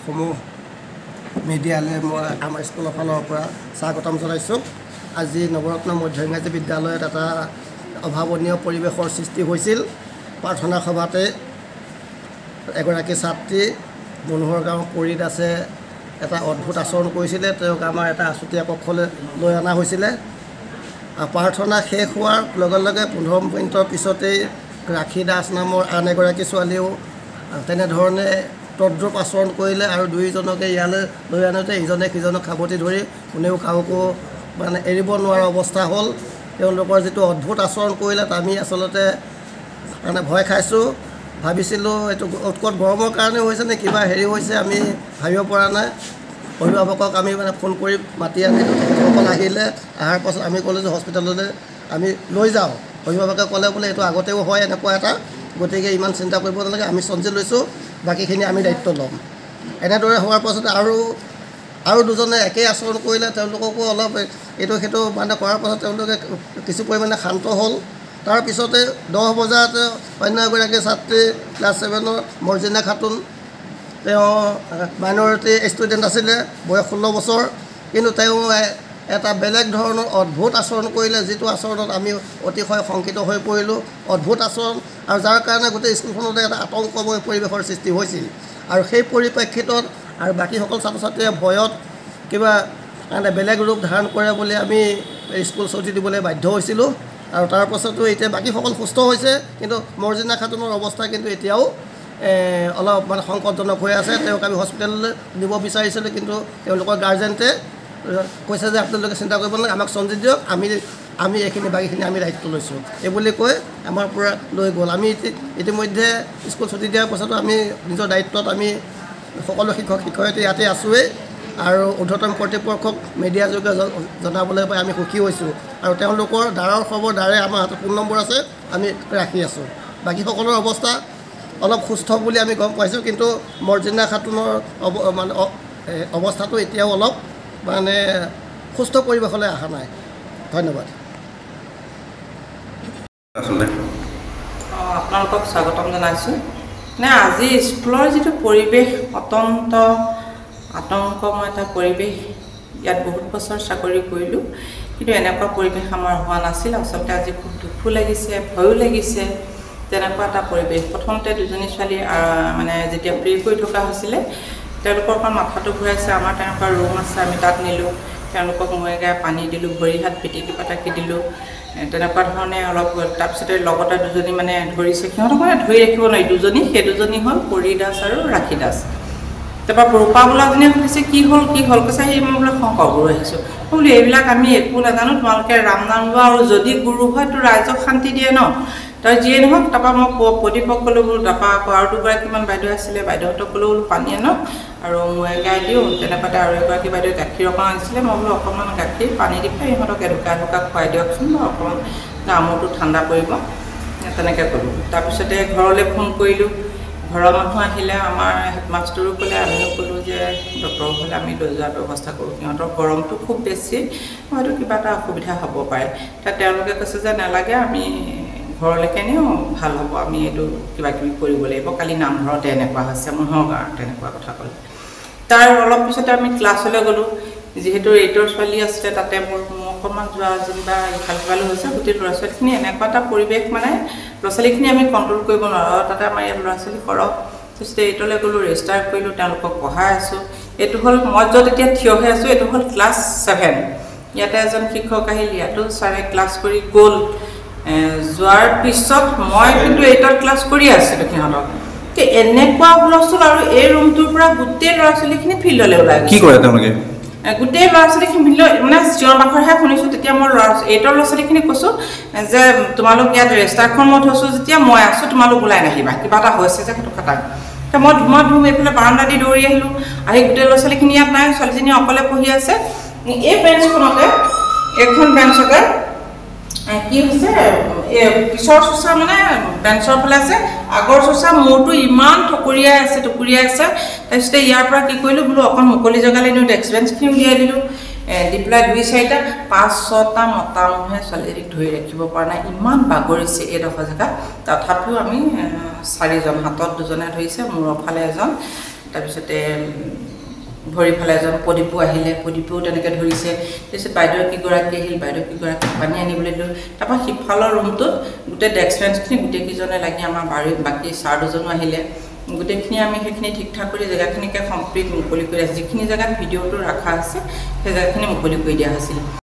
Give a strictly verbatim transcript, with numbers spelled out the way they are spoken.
সমূহ মিডিয়ালৈ মই আমাৰ স্কুলৰ ফালৰ পৰা স্বাগতম জনাইছোঁ। আজি নৱৰত্ন মধ্য ইংৰাজী বিদ্যালয়ত এটা অভাৱনীয় পৰিৱেশৰ সৃষ্টি হৈছিল। প্ৰাৰ্থনা সভাতে এগৰাকী ছাত্ৰী মনোহৰ গাঁও পৰি দাসে এটা অদ্ভুত আচৰণ কৰিছিলে। তেওঁক আমাৰ এটা আছুতীয়া কক্ষলৈ লৈ অনা হৈছিলে। প্ৰাৰ্থনা শেষ হোৱাৰ লগে লগে পোন্ধৰ মিনিটৰ পিছতেই ৰাখী দাস নামৰ আন এগৰাকী ছোৱালীও তেনেধৰণে তদ্ৰুপ আচৰণ কৰিলে আৰু দুয়োজনকে ইয়ালৈ লৈ আনোতে ইজনে সিজনক সাৱটি ধৰি কোনেও কাকো মানে এৰিব নোৱাৰা অৱস্থা হ'ল। তেওঁলোকৰ যিটো অদ্ভুত আচৰণ কৰিলে আমি আচলতে মানে ভয় খাইছোঁ। ভাবিছিলোঁ এইটো উৎকট গৰমৰ কাৰণে হৈছে নে কিবা হেৰি হৈছে, আমি ভাবিব পৰা নাই। অভিভাৱকক আমি মানে ফোন কৰি মাতি আনিলোঁ। তেখেতসকল আহিলে, অহাৰ পাছত আমি ক'লোঁ যে হস্পিটেললৈ আমি লৈ যাওঁ। অভিভাৱকে ক'লে বোলে এইটো আগতেও হয় এনেকুৱা এটা, গতিকে ইমান চিন্তা কৰিব নালাগে, আমি চঞ্জি লৈছোঁ, বাকীখিনি আমি দায়িত্ব ল'ম। এনেদৰে হোৱাৰ পাছতে আৰু আৰু দুজনে একেই আচৰণ কৰিলে। তেওঁলোককো অলপ এইটো সেইটো মানে কৰাৰ পাছত তেওঁলোকে কিছু পৰিমাণে শান্ত হ'ল। তাৰপিছতে দহ বজাত অন্য এগৰাকী ছাত্ৰী ক্লাছ ছেভেনৰ মৰ্জিনা খাতুন, তেওঁ মাইনৰিটি ষ্টুডেণ্ট আছিলে, বয়স ষোল্ল বছৰ, কিন্তু তেওঁ এটা বেলেগ ধৰণৰ অদ্ভুত আচৰণ কৰিলে, যিটো আচৰণত আমি অতিশয় শংকিত হৈ পৰিলোঁ। অদ্ভুত আচৰণ, আৰু যাৰ কাৰণে গোটেই স্কুলখনতে এটা আতংকময় পৰিৱেশৰ সৃষ্টি হৈছিল। আৰু সেই পৰিপ্ৰেক্ষিতত আৰু বাকীসকল ছাত্ৰ ছাত্ৰীয়ে ভয়ত কিবা মানে বেলেগ ৰূপ ধাৰণ কৰে বুলি আমি স্কুল ছুটি দিবলৈ বাধ্য হৈছিলোঁ। আৰু তাৰ পাছতো এতিয়া বাকীসকল সুস্থ হৈছে, কিন্তু মৰ্জিনা খাতুনৰ অৱস্থা কিন্তু এতিয়াও অলপ মানে সংকটজনক হৈ আছে। তেওঁক আমি হস্পিটেললৈ নিব বিচাৰিছিলোঁ, কিন্তু তেওঁলোকৰ গাৰ্জেণ্টে কৈছে যে আপোনালোকে চিন্তা কৰিব নালাগে, আমাক চঞ্জি দিয়ক, আমি আমি এইখিনি বাকীখিনি আমি দায়িত্ব লৈছোঁ, এই বুলি কৈ আমাৰ পৰা লৈ গ'ল। আমি ইতিমধ্যে স্কুল ছুটি দিয়াৰ পাছতো আমি নিজৰ দায়িত্বত আমি সকলো শিক্ষক শিক্ষয়িত্ৰী ইয়াতে আছোঁৱেই, আৰু ঊৰ্ধ্বতম কৰ্তৃপক্ষক মিডিয়া যোগে জনাবলৈ পাই আমি সুখী হৈছোঁ। আৰু তেওঁলোকৰ দ্বাৰৰ খবৰ দ্বাৰে আমাৰ হাতত ফোন নম্বৰ আছে, আমি ৰাখি আছোঁ। বাকীসকলৰ অৱস্থা অলপ সুস্থ বুলি আমি গম পাইছোঁ, কিন্তু মৰ্জিনা খাতুনৰ মানে অৱস্থাটো এতিয়াও অলপ মানে সুস্থ পৰিৱেশলৈ অহা নাই। ধন্যবাদ। আপোনালোকক স্বাগতম জনাইছোঁ। নে আজি স্কুলৰ যিটো পৰিৱেশ অত্যন্ত আতংকময় এটা পৰিৱেশ, ইয়াত বহুত বছৰ চাকৰি কৰিলোঁ, কিন্তু এনেকুৱা পৰিৱেশ আমাৰ হোৱা নাছিল। আচলতে আজি খুব দুখো লাগিছে, ভয়ো লাগিছে। তেনেকুৱা এটা পৰিৱেশ। প্ৰথমতে দুজনী ছোৱালী মানে যেতিয়া প্ৰে কৰি থকা হৈছিলে, তেওঁলোকৰ অকণ মাথাটো ঘূৰাইছে। আমাৰ তেনেকুৱা ৰুম আছে, আমি তাত নিলোঁ, তেওঁলোকক মই গাই পানী দিলোঁ, ভৰি হাত পিটিকি পাটাকি দিলোঁ, তেনেকুৱা ধৰণে অলপ। তাৰপিছতে লগতে দুজনী মানে ধৰিছে, সিহঁতক মানে ধৰি ৰাখিব নোৱাৰি, দুজনী, সেই দুজনী হ'ল পৰি দাস আৰু ৰাখী দাস। তাৰপৰা ৰূপা বোলাজনীয়ে সুধিছে কি হ'ল কি হ'ল, কৈছে সেই মই বোলে শংকৰ গুৰু আহিছোঁ। মই বোলো এইবিলাক আমি একো নাজানো, তোমালোকে ৰাম নাম লোৱা, আৰু যদি গুৰু হয় তো ৰাইজক শান্তি দিয়ে ন, তই যিয়ে নহওক। তাৰপৰা মই প্ৰদীপক ক'লোঁ বোলো, তাৰপৰা আকৌ আৰু দুগৰাকীমান বাইদেউ আছিলে, বাইদেউহঁতক ক'লোঁ বোলো পানী আনক আৰু মই গাই দিওঁ। তেনেকুৱাতে আৰু এগৰাকী বাইদেৱে গাখীৰ অকণমান আনিছিলে, মই বোলো অকণমান গাখীৰ পানী দি পেলাই ইহঁতক এঢুকা এঢুকা খুৱাই দিয়কচোন, অকণমান গামোৰটো ঠাণ্ডা পৰিব, তেনেকৈ ক'লোঁ। তাৰপিছতে ঘৰলৈ ফোন কৰিলোঁ, ঘৰৰ মানুহ আহিলে, আমাৰ হেডমাষ্টাৰো ক'লে, আমিও ক'লোঁ যে ডক্টৰৰ ঘৰলৈ আমি লৈ যোৱাৰ ব্যৱস্থা কৰোঁ, সিহঁতৰ গৰমটো খুব বেছি, হয়তো কিবা এটা অসুবিধা হ'ব পাৰে। তাত তেওঁলোকে কৈছে যে নালাগে, আমি ঘৰলৈকে নিওঁ, ভাল হ'ব, আমি এইটো কিবা কিবি কৰিব লাগিব, কালি নামঘৰতে এনেকুৱা হৈছে, মানুহৰ গাঁৱত তেনেকুৱা কথা ক'লে। তাৰ অলপ পিছতে আমি ক্লাছলৈ গ'লোঁ, যিহেতু এইটৰ ছোৱালী আছিলে, তাতে মোৰ অকণমান যোৱা যেনিবা ইফাল সিফালো হৈছে। গোটেই ল'ৰা ছোৱালীখিনি এনেকুৱা এটা পৰিৱেশ, মানে ল'ৰা ছোৱালীখিনি আমি কণ্ট্ৰল কৰিব নোৱাৰোঁ, আৰু তাতে আমাৰ ইয়াত ল'ৰা ছোৱালী সৰহ। তাৰপিছতে এইটলৈ গ'লোঁ, ৰেজিষ্টাৰ কৰিলোঁ, তেওঁলোকক পঢ়াই আছোঁ। এইটো হ'ল মই য'ত এতিয়া থিয় হৈ আছোঁ, এইটো হ'ল ক্লাছ ছেভেন। ইয়াতে এজন শিক্ষক আহিল, ইয়াতো ছাৰে ক্লাছ কৰি গ'ল। যোৱাৰ পিছত মই কিন্তু এইটত ক্লাছ কৰি আছিলোঁ সিহঁতক, এনেকুৱা হুলস্থুল, আৰু এই ৰুমটোৰ পৰা গোটেই ল'ৰা ছোৱালীখিনি ফিল্ডলৈ ওলাই গৈছে। কি কৰে তেওঁলোকে? গোটেই ল'ৰা ছোৱালীখিনি ফিল্ডলৈ মানে চিঞৰ বাখৰহে শুনিছোঁ। তেতিয়া মই ল'ৰা এইটৰ ল'ৰা ছোৱালীখিনিক কৈছোঁ যে তোমালোক ইয়াত ৰেজিষ্টাৰখন মই থৈছোঁ, যেতিয়া মই আছোঁ তোমালোক ওলাই নাহিবা, কিবা এটা হৈছে যে সেইটো খাটাং। এতিয়া মই ধুমা ধুম এইফালে বাৰাণ্ডা দি দৌৰি আহিলোঁ, আহি গোটেই ল'ৰা ছোৱালীখিনি ইয়াত নাই, ছোৱালীজনী অকলে পঢ়ি আছে। এই বেঞ্চখনতে, এইখন বেঞ্চতে কি হৈছে, পিছৰ চোচা মানে বেঞ্চৰ ফালে আছে, আগৰ চোচা মূৰটো ইমান টকুৰিয়াই আছে টকুৰিয়াই আছে। তাৰপিছতে ইয়াৰ পৰা কি কৰিলোঁ বোলো, অকণ মুকলি জেগালৈ নিওঁ, ডেস্ক বেঞ্চখিনি উলিয়াই দিলোঁ, দি পেলাই দুই চাৰিটা পাঁচ ছটা মতা মানুহে ছোৱালীজনীক ধৰি ৰাখিব পৰা নাই, ইমান বাগৰিছে এইডোখৰ জেগা। তথাপিও আমি চাৰিজন, হাতত দুজনে ধৰিছে, মূৰৰ ফালে এজন, তাৰপিছতে ভৰি ফালে এজন প্ৰদীপো আহিলে প্ৰদীপেও তেনেকৈ ধৰিছে তাৰপিছত বাইদেউ কিগৰাকী আহিল বাইদেউ কিগৰাকী পানী আনিবলৈ দিলোঁ তাৰপৰা সিফালৰ ৰুমটোত গোটেই ডেস্ক বেঞ্চখিনি গোটেইকেইজনে লাগি আমাৰ বাৰী বাকী ছাৰ দুজনো আহিলে গোটেইখিনি আমি সেইখিনি ঠিক ঠাক কৰি জেগাখিনিকে কমপ্লিট মুকলি কৰি আছে যিখিনি জেগাত ভিডিঅ'টো ৰখা আছে সেই জেগাখিনি মুকলি কৰি দিয়া হৈছিল